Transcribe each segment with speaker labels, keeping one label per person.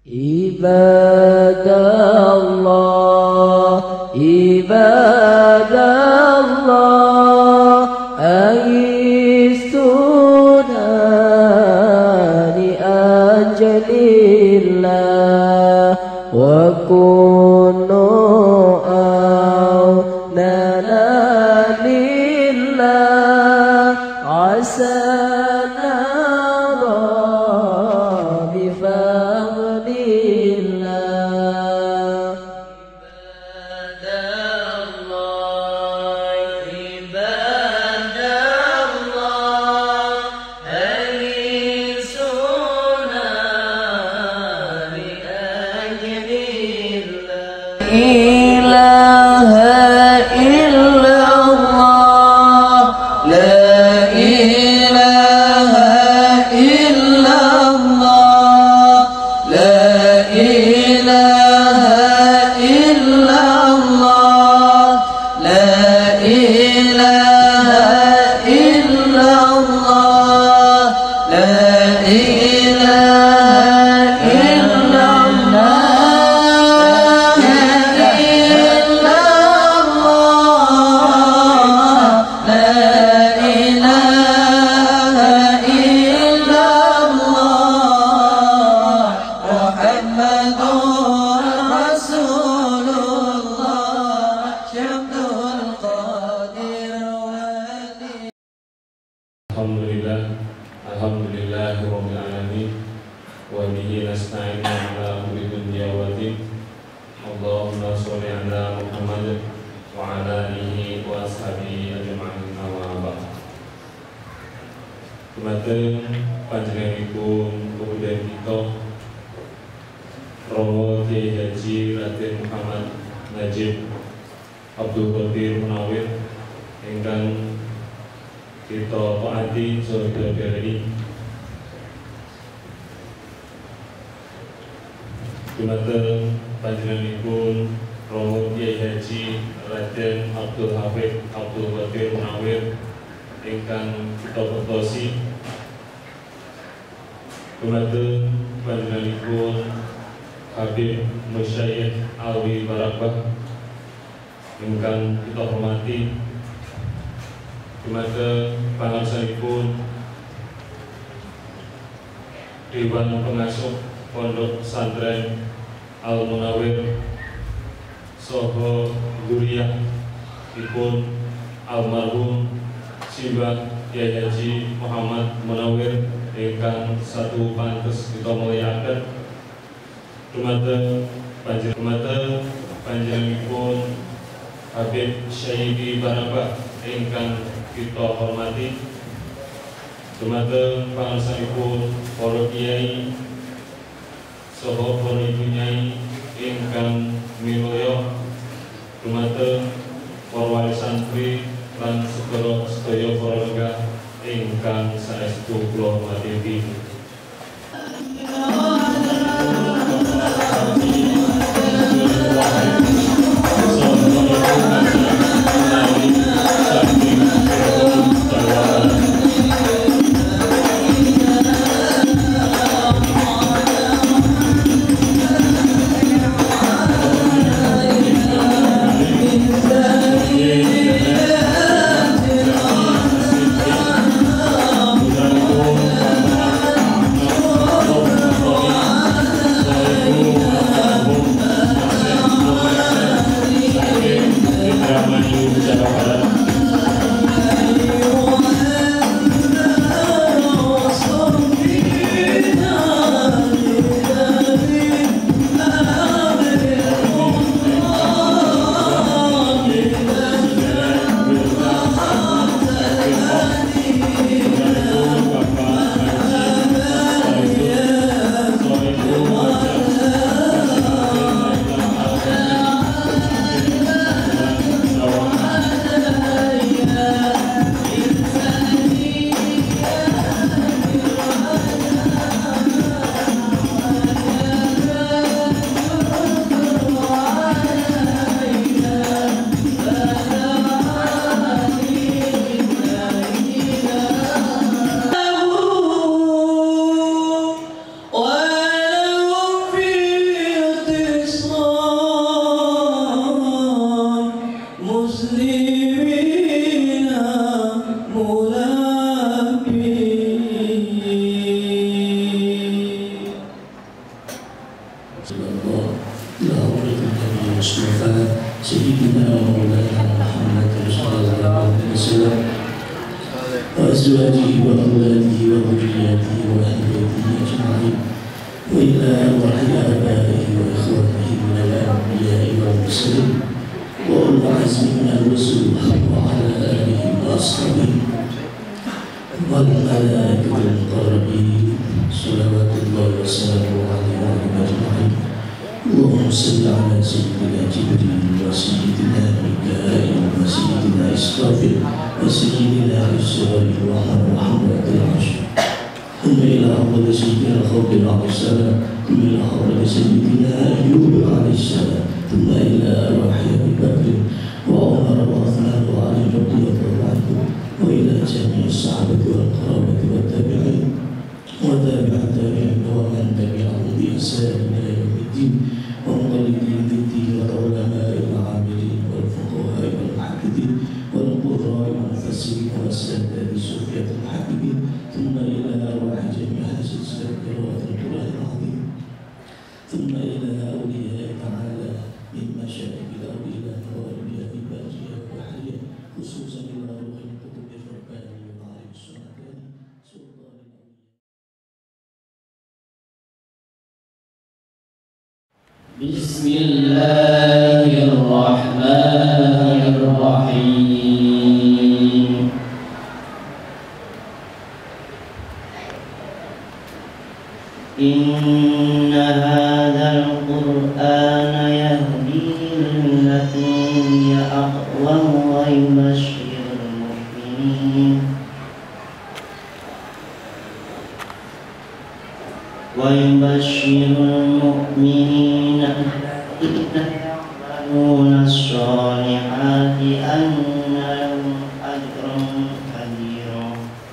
Speaker 1: Ibadallah, ibadallah, aistuna li ajalillah wa kunu awnana lillah asana
Speaker 2: Dumateng panjenenganipun kemudian kita Romo Kiai Haji Raden Muhammad Najib Abdul Qadir Munawir ingkang kita taati saha ini. Dumateng panjenenganipun Romo Kiai Haji Raden Abdul Hafid Abdul Qadir Munawir ingkang kita bertosi. Dumateng panjenenganipun Habib Musyayikh Alwi Barakbah ingkang kita hormati. Dumateng pangangsanipun Dewan Pengasuh Pondok Pesantren Al Munawir saha Guriyah ipun almarhum Simbah Kiai Haji Muhammad Munawir ingkang satu pantes kita mulyakaken. Dumateng panjenenganipun Habib Syahidi Barakbah ingkang kita hormati. Dumateng pangangsanipun para kiai saha para ibu nyai ingkang minulya. Dumateng para wali santri lan sedaya para lenggah ingkang saestu kula hormati.
Speaker 3: وأزواجه وأولاده وذرياته وأهل بيته أجمعين وإلى أرواح آبائه وإخوانه من الأنبياء والمرسلين وأولي العزم من الرسل وعلى آله وأصحابه والملائكة المقربين صلوات الله وسلامه عليهم أجمعين. اللهم صل على سيدنا جبريل وسيدنا ميكائيل وسيدنا إسرافيل وسيدنا إسرائيل وحملة العرش ثم إلى حضرة سيدنا الخضر عليه السلام ثم إلى حضرة سيدنا أيوب عليه السلام ثم إلى أرواح أبي بكر وعمر وعثمان وعلي رضي الله عنهم وإلى جميع الصحابة والقرابة والتابعين وتابع التابعين ومن تبعهم بإحسان إلى يوم الدين ومقلدين بالدين والعلماء العاملين والفقهاء والمحدثين والقراء والمفسرين والسادات الصوفية الحاكمين ثم إلى أرواح جميع حسن قراءة القرآن العظيم ثم إلى أولياء تعالى من مشايخ الأرض إلى أولياء باقية وحية خصوصا إلى روح القطب الرباني وعلي السنتاني سلطان
Speaker 4: بسم الله الرحمن الرحيم إن هذا القرآن يهدي للتي هي أقوم ويبشر المؤمنين الذين يعملون الصالحات أن لهم أجرا كبيرا.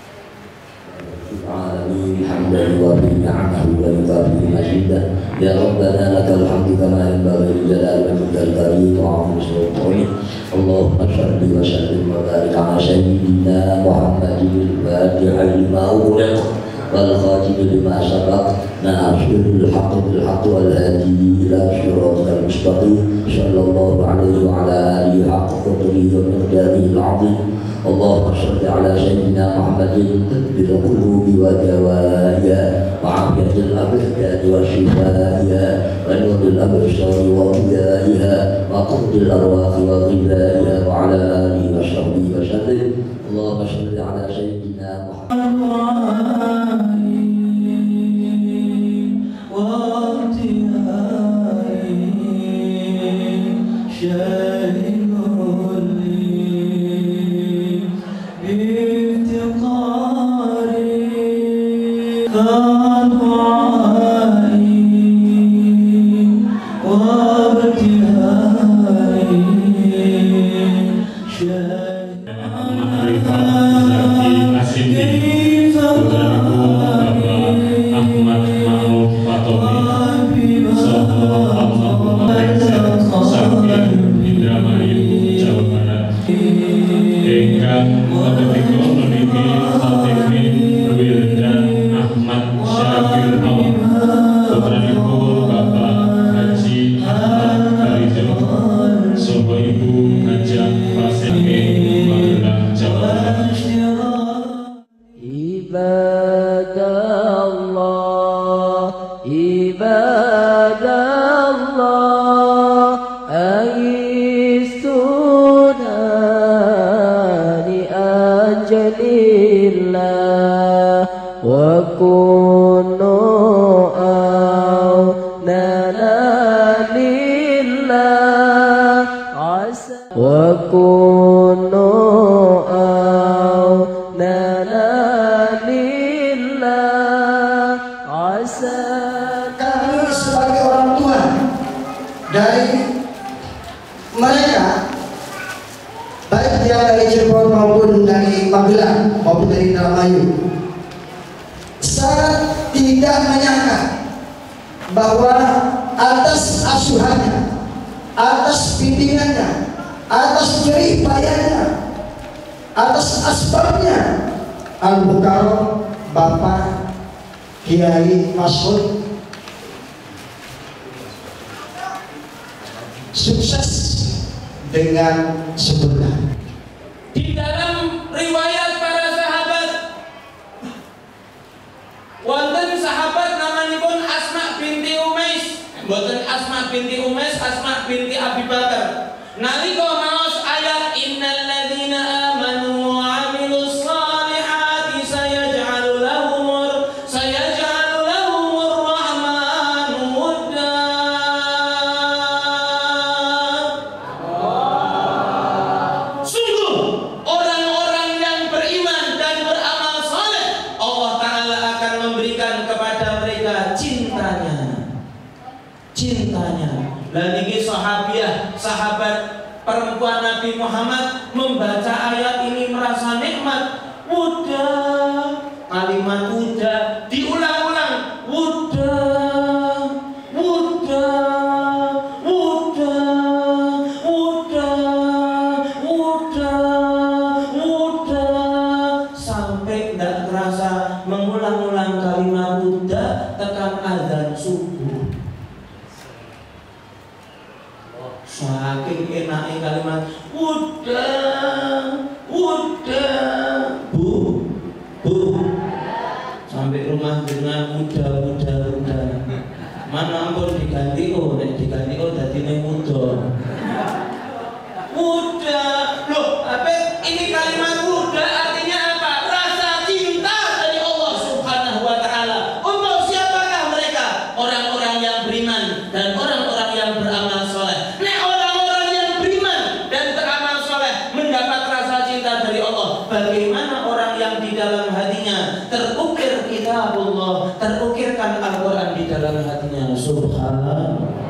Speaker 5: العالمين حمدا يوافي نعمه ويكافئ مجيده. يا ربنا لك الحمد كما ينبغي لجلال وجهك الكريم وعظيم سلطانك. اللهم صل وسلم وبارك على سيدنا محمد الفاتح لما أغلق والخاتم لما سبق ناصر الحق بالحق والهادي إلى صراطك المستقيم صلى الله عليه وعلى آله حق قدره ومقداره العظيم. اللهم صل على سيدنا محمد طب القلوب ودوائها وعافية الأبدان وشفائها ونور الأبصار وضيائها وقبض الأرواح وغذائها وعلى آله وصحبه وسلم. اللهم صل على سيدنا محمد
Speaker 6: sukses dengan sempurna.
Speaker 7: Di dalam riwayat para sahabat
Speaker 6: Asma binti Umais, Asma binti Abi Bakar. Nalika maos ayat innal ladzina amanu wa 'amilus shalihati sayaj'alu lahumur rahmanu wudda. Sungguh orang-orang yang beriman dan beramal saleh, Allah Ta'ala akan memberikan kepada mereka cintanya. Dan ini sahabat perempuan Nabi Muhammad membaca ayat ini merasa nikmat. Udah, kalimat udah diulang-ulang. Udah sampai tidak terasa mengulang-ulang kalimat udah tekan azan subuh. Saking enaknya kalimat udah bu sampai rumah dengan udah mana ampun diganti dadine muda loh apa ini kalimat udah artinya apa? Rasa cinta dari Allah Subhanahu wa Ta'ala. Untuk siapakah mereka? Orang-orang yang beriman dan orang-orang yang beramal soleh. Bagaimana orang yang di dalam hatinya terukir kitabullah, terukirkan Al-Quran di dalam hatinya. Subhanallah.